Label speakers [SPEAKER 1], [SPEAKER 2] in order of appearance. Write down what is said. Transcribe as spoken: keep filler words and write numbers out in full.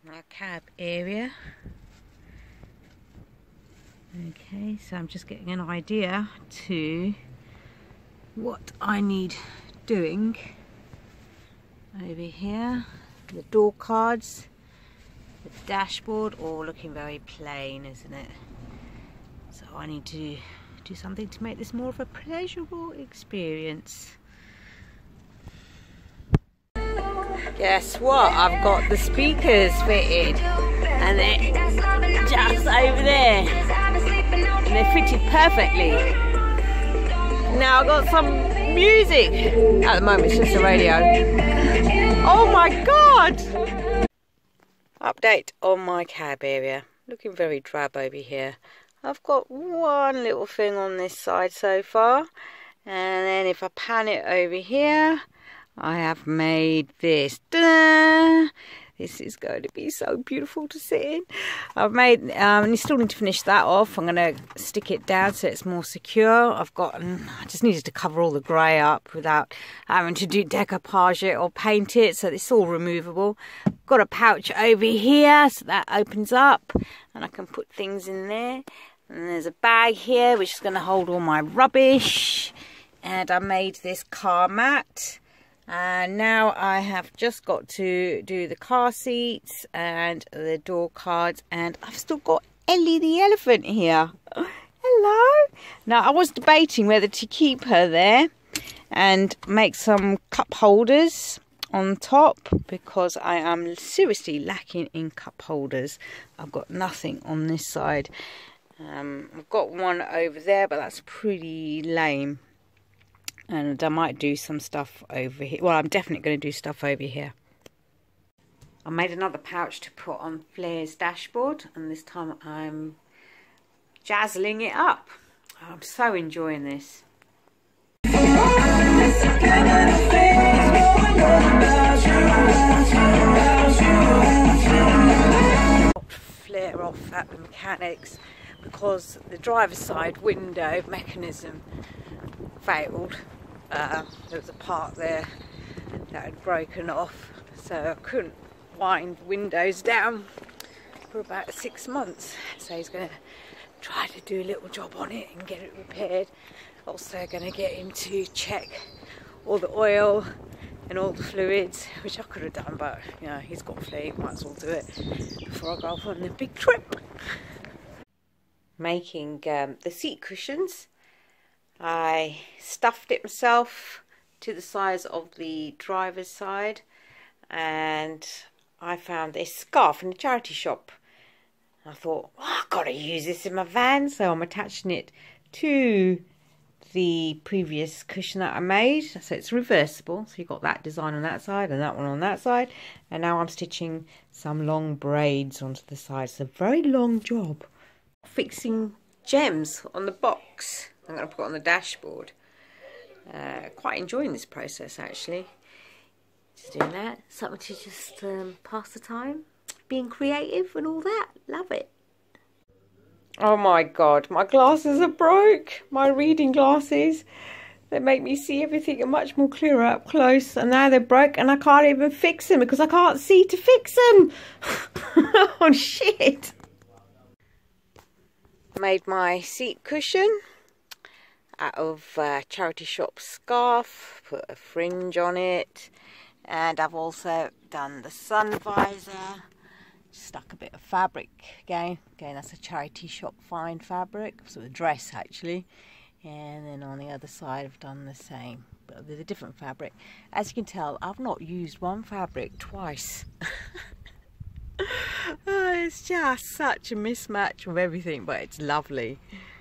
[SPEAKER 1] Our cab area. Okay, so I'm just getting an idea to what I need doing over here. The door cards, the dashboard, all looking very plain, isn't it? So I need to do something to make this more of a pleasurable experience. Guess what? I've got the speakers fitted and they're just over there and they're fitted perfectly. Now I've got some music. At the moment it's just a radio. Oh my god! Update on my cab area. Looking very drab over here. I've got one little thing on this side so far, and then if I pan it over here, I have made this. Ta-da! This is going to be so beautiful to sit in. I've made, um, I still need to finish that off. I'm going to stick it down so it's more secure. I've got, I just needed to cover all the grey up without having to do decoupage it or paint it, so it's all removable. Got a pouch over here, so that opens up and I can put things in there. And there's a bag here which is going to hold all my rubbish. And I made this car mat. And now I have just got to do the car seats and the door cards, and I've still got Ellie the elephant here. Hello. Now I was debating whether to keep her there and make some cup holders on top, because I am seriously lacking in cup holders. I've got nothing on this side. Um, I've got one over there, but that's pretty lame. And I might do some stuff over here. Well, I'm definitely going to do stuff over here. I made another pouch to put on Flair's dashboard, and this time I'm jazzling it up. I'm so enjoying this. Flair off at the mechanics because the driver's side window mechanism failed. Uh, there was a part there that had broken off, so I couldn't wind windows down for about six months. So he's going to try to do a little job on it and get it repaired. Also going to get him to check all the oil and all the fluids, which I could have done, but you know, he's got fleet, might as well do it before I go off on the big trip. Making um, the seat cushions. I stuffed it myself to the size of the driver's side, and I found this scarf in a charity shop. I thought, oh, I've got to use this in my van, so I'm attaching it to the previous cushion that I made. So it's reversible, so you've got that design on that side and that one on that side, and now I'm stitching some long braids onto the side. It's a very long job. Fixing gems on the box I'm going to put on the dashboard. Uh, quite enjoying this process actually. Just doing that. Something to just um, pass the time. Being creative and all that. Love it. Oh my god, my glasses are broke. My reading glasses. They make me see everything much more clearer up close. And now they're broke and I can't even fix them because I can't see to fix them. Oh shit. Made my seat cushion out of uh, charity shop scarf, put a fringe on it, and I've also done the sun visor, stuck a bit of fabric again, again that's a charity shop fine fabric, sort of dress actually, and then on the other side I've done the same, but with a different fabric. As you can tell, I've not used one fabric twice. Oh, it's just such a mismatch of everything, but it's lovely.